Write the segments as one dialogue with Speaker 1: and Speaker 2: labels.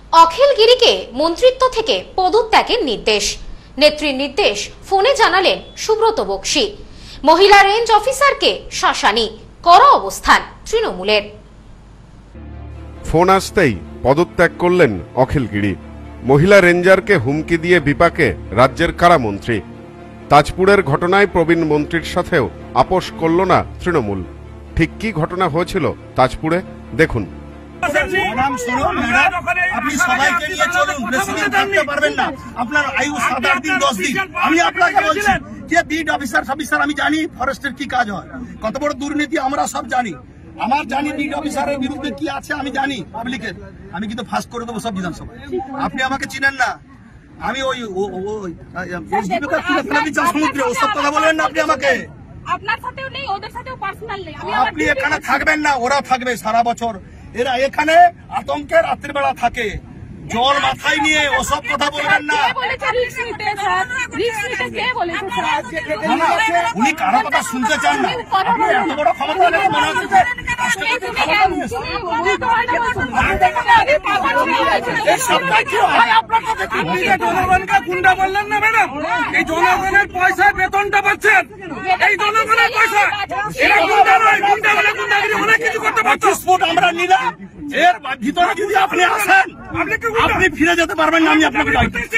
Speaker 1: অখিল গিরিকে মন্ত্রিত্ব থেকে পদত্যাগের নির্দেশ। নেত্রীর নির্দেশ ফোনে জানালেন সুব্রত বক্সী। মহিলা রেঞ্জ অফিসারকে শাসানি, কড়া অবস্থান তৃণমূলের।
Speaker 2: ফোন আসতেই পদত্যাগ করলেন অখিল গিরি। মহিলা রেঞ্জারকে হুমকি দিয়ে বিপাকে রাজ্যের কারামন্ত্রী। তাজপুরের ঘটনায় প্রবীণ মন্ত্রীর সাথেও আপোষ করল না তৃণমূল। ঠিক কি ঘটনা হয়েছিল তাজপুরে দেখুন।
Speaker 3: আপনি সবাইকে নিয়ে চলুন, প্রেসিডেন্ট থাকতে পারবেন না, আপনার আয়ু 7-8 দিন 10 দিন। আমি আপনাকে বলছি যে বিড অফিসার আমি জানি ফরেস্টের কি কাজ হয়, কত বড় দুর্নীতি আমরা সব জানি। আমার জানি বিড অফিসারের বিরুদ্ধে কি আছে আমি জানি পাবলিকের। আমি কিন্তু ফাঁস করে দেবো সব বিধানসভায়। আপনি আমাকে চিনেন না, আমি ওই সমুদ্রে ওসব কথা বলবেন না। আপনি আমাকে
Speaker 4: আপনার সাথেও নেই, ওদের সাথেও পার্সোনাল নেই।
Speaker 3: আপনি এখানে থাকবেন না, ওরা থাকবে সারা বছর। এরা এখানে আতঙ্কের রাত্রিবেলা থাকে, জল মাথায় নিয়ে ওসব কথা বলবেন না। উনি কারো কথা শুনতে চান না। এত বড় ক্ষমতা মনে হচ্ছে জনগণকে গুন্ডা বললেন না ম্যাডাম। এই জনগণের পয়সায় বেতনটা পাচ্ছেন, এই জনগণের পয়সা। এরা গুন্ডা নয়, গুন্ডা বলে গুন্ডাগিরি অনেক কিছু করতে পারছে। স্পোর্ট আমরা নিলাম, এর ভিতরে যদি আপনি আসেন আপনি ফিরে যেতে পারবেন না। আমি আপনাকে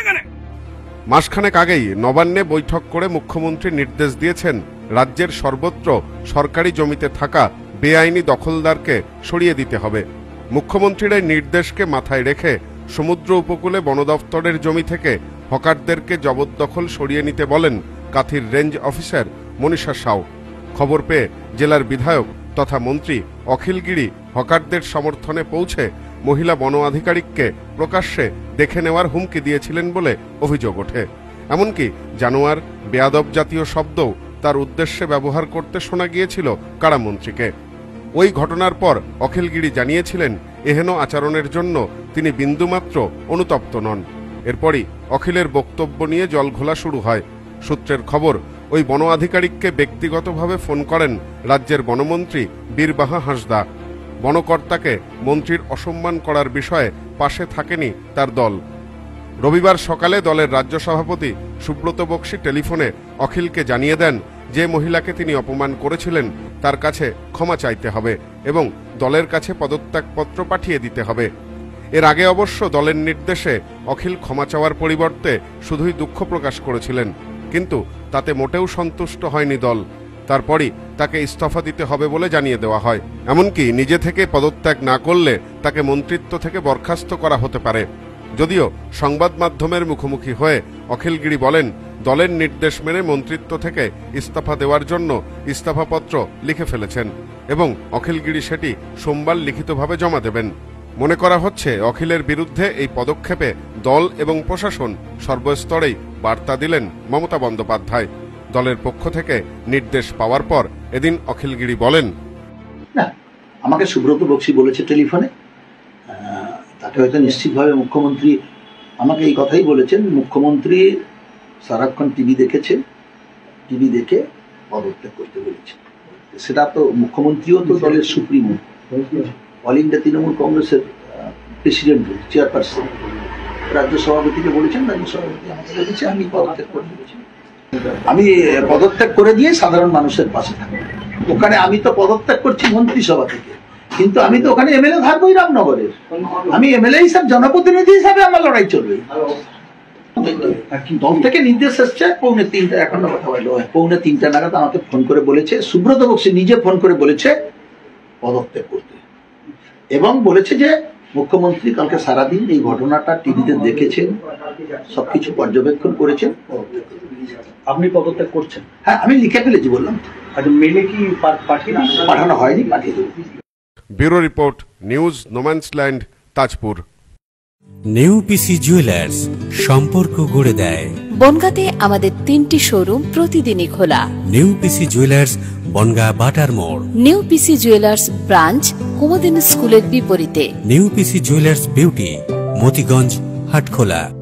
Speaker 2: মাসখানেক আগেই নবান্নে বৈঠক করে মুখ্যমন্ত্রী নির্দেশ দিয়েছেন রাজ্যের সর্বত্র সরকারি জমিতে থাকা বেআইনি দখলদারকে সরিয়ে দিতে হবে। মুখ্যমন্ত্রীর এই নির্দেশকে মাথায় রেখে সমুদ্র উপকূলে বন দফতরের জমি থেকে হকারদেরকে জবরদখল সরিয়ে নিতে বলেন কাথির রেঞ্জ অফিসার মনীষা সাউ। খবর পেয়ে জেলার বিধায়ক তথা মন্ত্রী অখিল গিরি হকারদের সমর্থনে পৌঁছে মহিলা বন আধিকারিককে প্রকাশ্যে দেখে নেওয়ার হুমকি দিয়েছিলেন বলে অভিযোগ ওঠে। এমনকি জানোয়ার, বেয়াদব জাতীয় শব্দও তার উদ্দেশ্যে ব্যবহার করতে শোনা গিয়েছিল কারামন্ত্রীকে। ওই ঘটনার পর অখিল গিরি জানিয়েছিলেন এহেন আচরণের জন্য তিনি বিন্দুমাত্র অনুতপ্ত নন। এরপরই অখিলের বক্তব্য নিয়ে জলঘোলা শুরু হয়। সূত্রের খবর, ওই বন আধিকারিককে ব্যক্তিগতভাবে ফোন করেন রাজ্যের বনমন্ত্রী বীরবাহা হাঁসদা। বনকর্তাকে মন্ত্রীর অসম্মান করার বিষয়ে পাশে থাকেনি তার দল। রবিবার সকালে দলের রাজ্য সভাপতি সুব্রত বক্সী টেলিফোনে অখিলকে জানিয়ে দেন যে মহিলাকে তিনি অপমান করেছিলেন তার কাছে ক্ষমা চাইতে হবে এবং দলের কাছে পদত্যাগপত্র পাঠিয়ে দিতে হবে। এর আগে অবশ্য দলের নির্দেশে অখিল ক্ষমা চাওয়ার পরিবর্তে শুধুই দুঃখ প্রকাশ করেছিলেন, কিন্তু তাতে মোটেও সন্তুষ্ট হয়নি দল। তারপরই তাকে ইস্তফা দিতে হবে বলে জানিয়ে দেওয়া হয়। এমনকি নিজে থেকে পদত্যাগ না করলে তাকে মন্ত্রিত্ব থেকে বরখাস্ত করা হতে পারে। যদিও সংবাদ মাধ্যমের মুখোমুখি হয়ে অখিল গিরি বলেন দলের নির্দেশ মেনে মন্ত্রিত্ব থেকে ইস্তফা দেওয়ার জন্য ইস্তফাপত্র লিখে ফেলেছেন এবং অখিল গিরি সেটি সোমবার লিখিতভাবে জমা দেবেন। মনে করা হচ্ছে অখিলের বিরুদ্ধে এই পদক্ষেপে দল এবং প্রশাসন সর্বস্তরেই বার্তা দিলেন মমতা বন্দ্যোপাধ্যায়। দলের পক্ষ থেকে নির্দেশ পাওয়ার পর এদিন অখিল গিরি বলেন,
Speaker 5: না, আমাকে সুব্রত বক্সী বলেছে টেলিফোনে, তাকে হয়তো নিশ্চিতভাবে মুখ্যমন্ত্রী আমাকে এই কথাই বলেছেন। মুখ্যমন্ত্রী সারাক্ষণ টিভি দেখেছে, টিভি দেখে পদত্যাগ করতে বলেছে। সেটা তো মুখ্যমন্ত্রীও তো দলের সুপ্রিমো, অল ইন্ডিয়া তৃণমূল কংগ্রেসের প্রেসিডেন্ট, চেয়ারপারসন, রাজ্য সভাপতিকে বলেছেন, রাজ্য সভাপতি আমাকে বলেছে আমি পদত্যাগ করে দিয়েছি। আমি পদত্যাগ করে দিয়ে সাধারণ মানুষের পাশে থাকবো। ওখানে আমি তো পদত্যাগ করছি মন্ত্রিসভা থেকে, কিন্তু আমি তো ওখানে এমএলএ থাকবোই রামনগরের। আমি এমএলএ হিসাবে, জনপ্রতিনিধি হিসাবে আমার লড়াই চলবে। দল থেকে নির্দেশ এসছে 2:45, এখনো কথা বললো 2:45 নাগাদ আমাকে ফোন করে বলেছে, সুব্রত বক্সী নিজে ফোন করে বলেছে পদত্যাগ করতে, এবং বলেছে যে মুখ্যমন্ত্রী কালকে সারাদিন এই ঘটনাটা টিভিতে দেখেছেন, সবকিছু পর্যবেক্ষণ করেছেন।
Speaker 6: আপনি পদত্যাগ করছেন?
Speaker 5: হ্যাঁ, আমি লিখে ফেলেছি, বললাম।
Speaker 6: আচ্ছা, মেলে কি
Speaker 5: পাঠানো হয়নি, পাঠিয়ে দেবো।
Speaker 2: Bureau report, news no man's land, Tajpur.
Speaker 7: New PC jewellers, সম্পর্ক গড়ে দেয়।
Speaker 8: বনগাঁতে আমাদের 3টি শোরুম প্রতিদিনই খোলা।
Speaker 7: নিউ পিসি জুয়েলার্স, বনগাঁ বাটার মোড়।
Speaker 8: New PC jewellers branch Kumudini স্কুলের বিপরীতে।
Speaker 7: New PC jewellers beauty, Motiganj, Hatkhola.